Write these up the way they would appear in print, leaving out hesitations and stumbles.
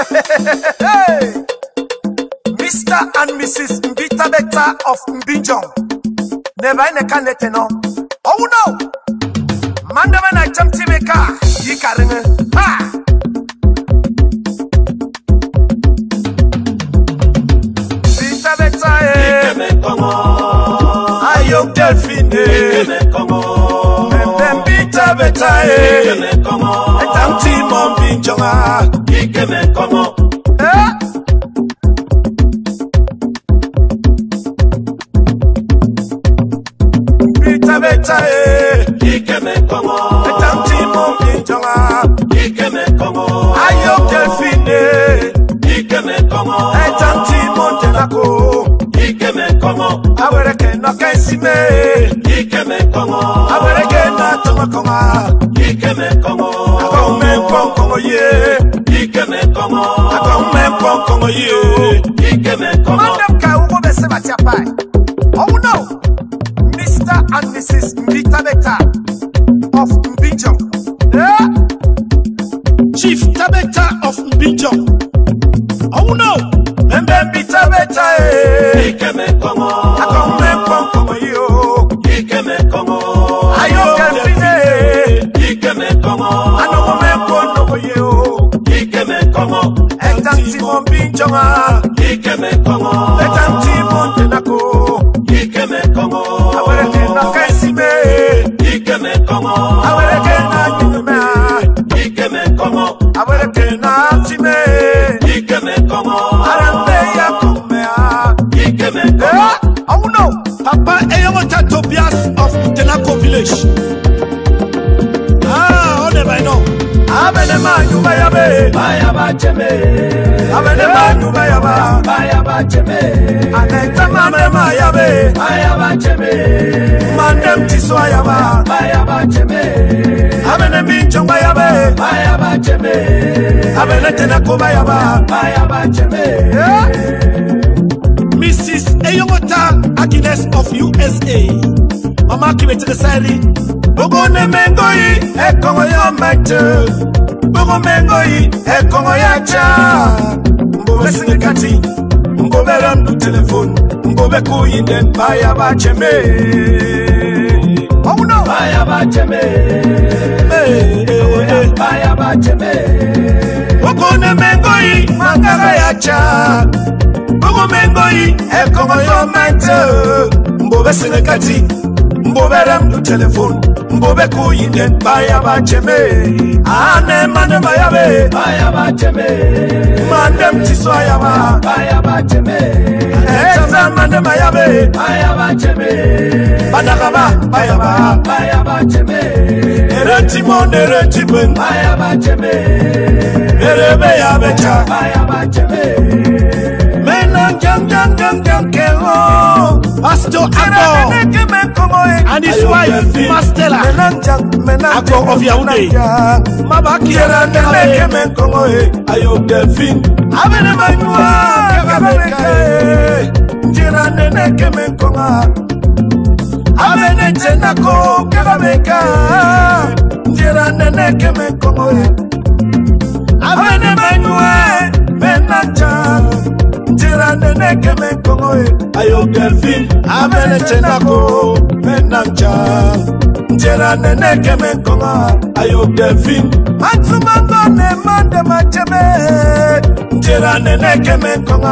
Mr. and Mrs. Mbita Beta of Mbinjong. Never in a canete no. Oh no! Mandaman I jump to make car. Ye carrying ha! Mbita Beta Ayo Delphine Mbita Beta Etam Timon Mbinjonga Beta Ikeme Kongo Etam Timon Mbinjonga Ikeme Kongo Ayo Delphine Ikeme Kongo Etam Timon Tenako Ikeme Kongo Awereke no Kaisime Ikeme Kongo Awereke na Tomakonga Ikeme Kongo Akome Kongo ye Ikeme Kongo Akome Kongo ye Ikeme Kongo Mandem ka ugo bese batiapai. Oh no! Mr. and Mrs. Mbita Beta of Mbinjong. Yeah? Chief Tabeta of Mbinjong. Oh no! Mbita Beta Ikeme Kongo Akome Kongo yo Ikeme Kongo Ayo Delphine Ikeme Kongo Anome Kongo yo Ikeme Kongo Etam Timon Mbinjonga Ikeme Kongo Etam Timon Tenako Ikeme Kongo Awereke na Kaisime Ikeme Kongo Awereke na Nyume Ikeme Kongo Awereke na Time Ikeme Kongo Arambe ya Kumea Ikeme Kongo Oh no! Papa Eyomota Tobias of Tenako village. Ah, on never know. Abenema Nyuba Yabe Bayaba Cheme Abenema Nyuba Yaba Bayaba Cheme Anetama Mema Yabe Bayaba Cheme Mandem Tiswa Yaba Bayaba Cheme Abenemi Chongba Yabe Bayaba Cheme Abenetena Koba Yaba Bayaba Cheme Mrs. Eyomota Agnes of USA Mama Kibetelesari Bogo ne mengoi ekongo ya mate Bogo mengoi ekongo ya cha Mbobe singekati Mbobe ramdu telefone Mbobe kuyinden Baya bacheme Oh no Baya bacheme Baya bacheme Bogo ne mengoi Mangara ya cha Bogo mengoi ekongo ya mate Mbobe singekati Mbobe ramdu telefone Mbobe kuyinden Baya bacheme Ane mane bayabe Baya bacheme Mandem tiswa yaba Baya bacheme Eza mane bayabe Baya bacheme Banagaba bayaba Baya bacheme Eretimon eretimen Baya bacheme Erebe yabecha Baya bacheme Menang jang kero Pastor Ako and his wife Mastella Ako of Yaoundé Mabaki Nene Kongo Ayo Delphine Abene Manua Kabeka Njira Nene Kemen Kongo Abene Tenako Kabeka Njira Nene Kemen Kongo Abene Manua Menanja Njira Nene Kemen Kongo Ayo Delphine Abene Tenako Menanja Njira Nene Kemen Kongo Ayo Delphine Matsumango ne mande macheme Njira Nene Kemen Kongo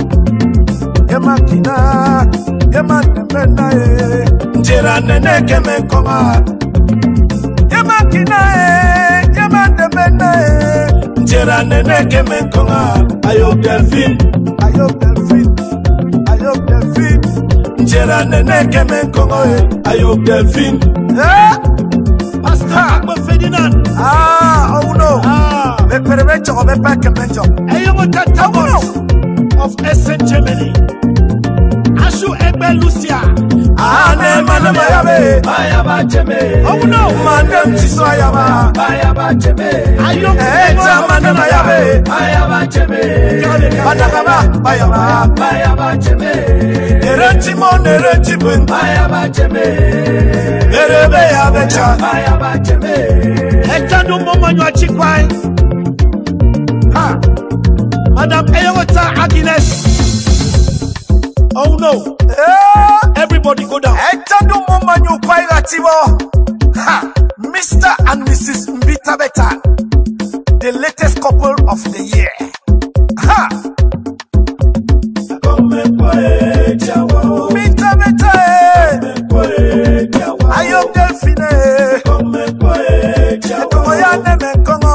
Yemakina Yemande mena Njira Nene Kemen Kongo Yemakina Yemande mena Njira Nene Kemen Kongo Ayo Delphine Ayo Delphine Ayo Delphine Njira Nene Kemen Kongo Ayo Delphine Pastor Akbo Ferdinand Ah, oh no Me permecho o me pake menjo Eyomota Tabos of Essen Germany Ashu Egbe Lucia Ane mane bayabe Bayaba cheme Oh no Mandem tiswa yaba Bayaba cheme Ayo Eta mane bayabe Bayaba cheme Badakaba bayaba Bayaba cheme Eretimon eretibun Bayaba cheme Erebe yabecha Bayaba cheme Eta numbo manyo achikwai Ha Madam Eyota Agnes. Oh no. Everybody go down. Mr. and Mrs. Mbita Beta, the latest couple of the year. Ha! Mbita Beta, Ayom Delphine, Etomoyane Mekongo.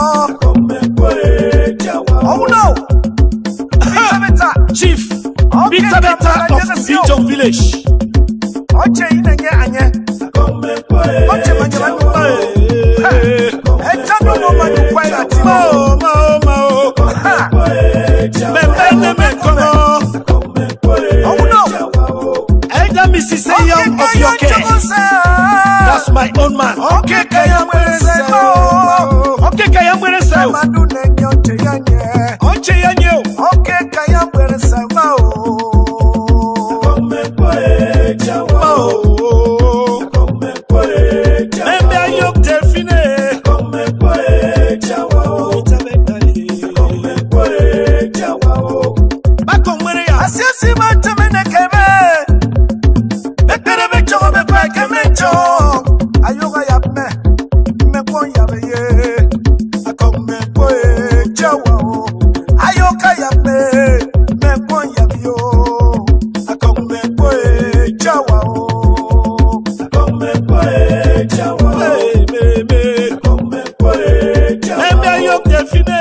Oh no! Mbita Beta, Chief Mbita Beta of Bijong Village. Oche inenge anye. Oche manye manye. Etano mo manye kwaila timo. Mao. Membene mekono. Oh no. Eda Mrs. Young of your care. That's my own man. Okay, kayamwese. Okay, kayamwese. Madu nenyo oche yanye. Oche yanye. Okay, kayamwese mao. Delphine